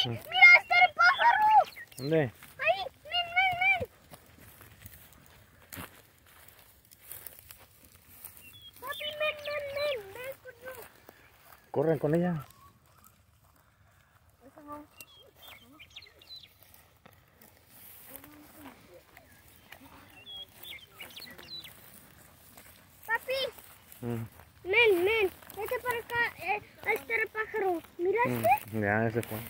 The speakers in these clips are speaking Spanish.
¡Mira, está el pájaro! ¿Dónde? ¡Ahí! ¡Ven! Papi, ven conmigo. Corren con ella. Papi, ven. Vete para acá. Ahí está el pájaro. ¿Miraste? Ya, ese fue.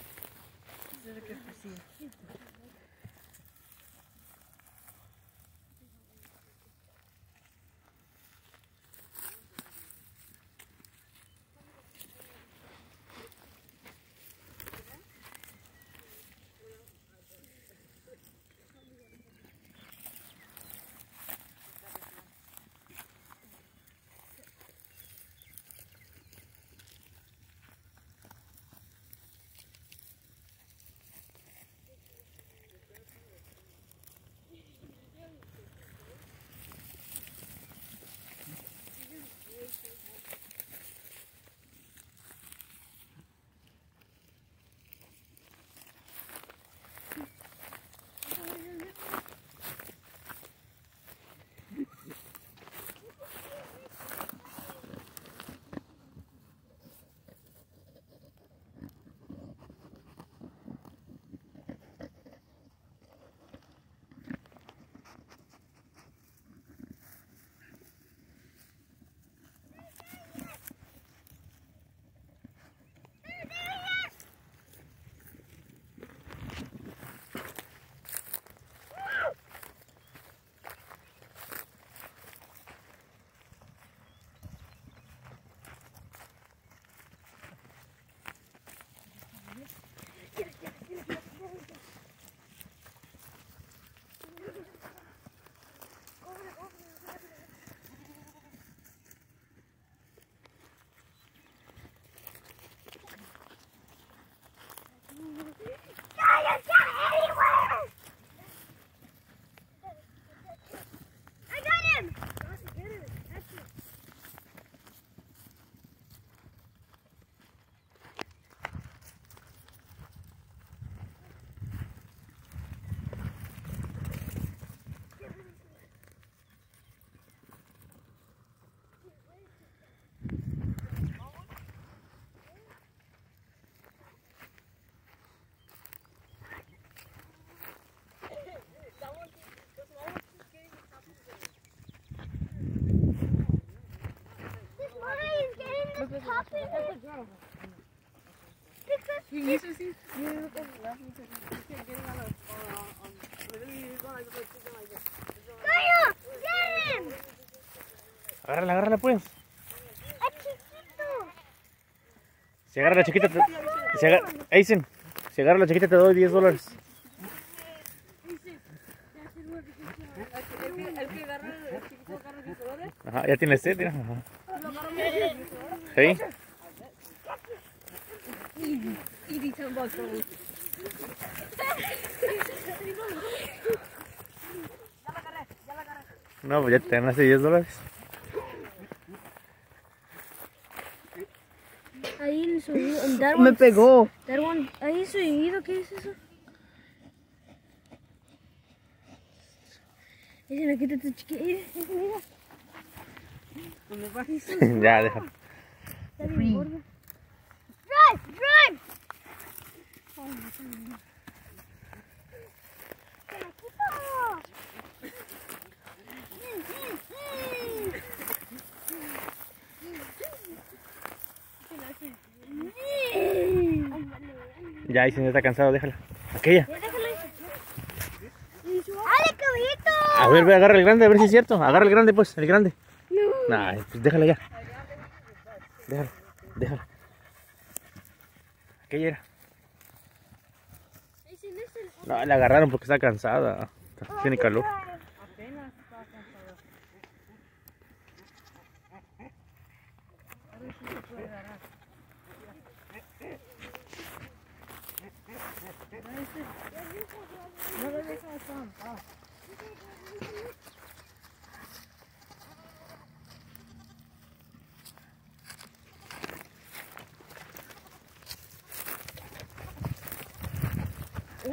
Agárrala pues. Si agarra la chiquita, Eisen, si agarra la chiquita te doy $10. Ajá, ya tiene sed, mira. Ajá. ¿Sí? No, pues ya te ganaste $10. Ahí en su oído. Me pegó. Ahí en su oído, ¿qué es eso? Dicen, aquí está tu chiquita. Mira. Ya, déjalo. Está bien gorda. ¡Drive! Ya, Eisen ya está cansado, déjala. Aquella. ¡Ale, caballito! A ver, ve, agarra el grande, a ver si es cierto. Agarra el grande, pues, el grande. No. Nah, pues déjala ya. Déjala. Aquella era. No, la agarraron porque está cansada. Tiene calor.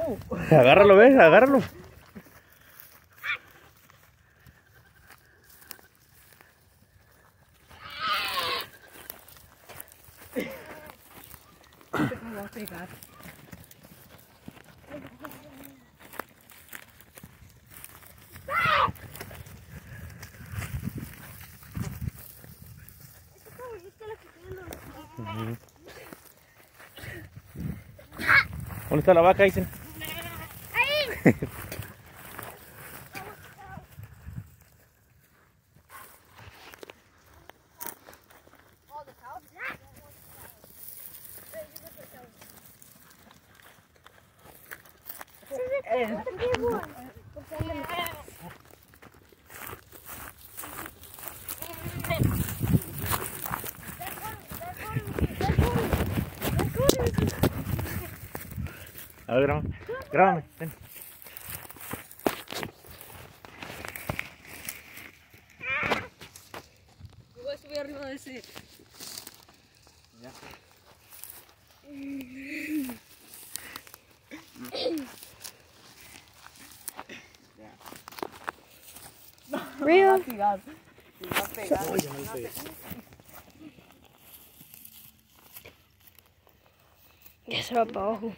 Agárralo, ¿ves? Agárralo. ¿Cómo va a pegar? ¿Dónde está la vaca, dicen? Ahí. A ver, grábame. Grábame. Ven. Yo voy a subir arriba de ese. Ya. Río. Va a pegar. Va a pegar. Ay, ya me lo pegué. Ya se va para abajo.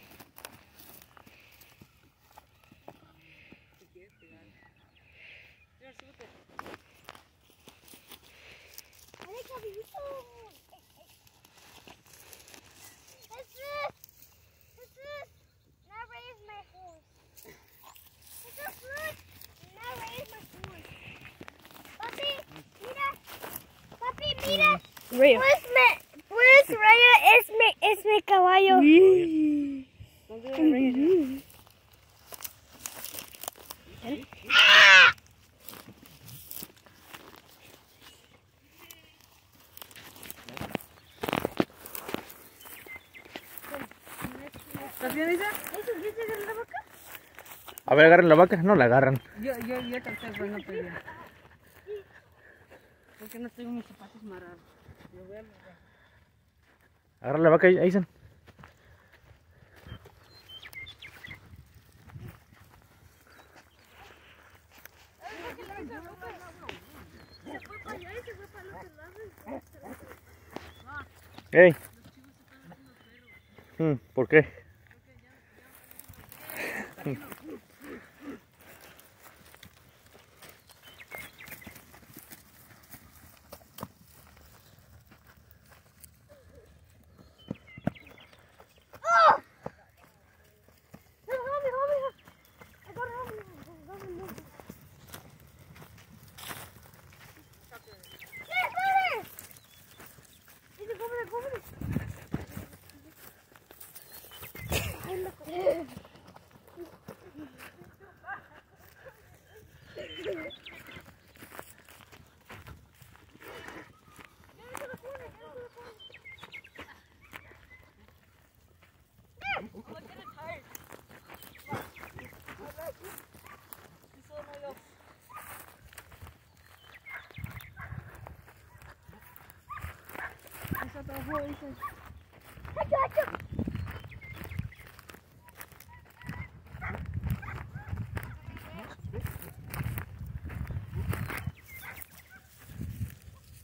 Río. Pues Raya es mi caballo. ¿Estás bien, Isa? A ver, agarren la vaca. No la agarran. Yo traté, pero no pegué. Porque no tengo mis zapatos marrados. Yo voy a amarrar. Agarra la vaca, dicen. Ey. ¿Por qué?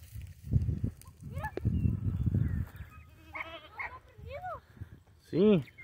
Sí.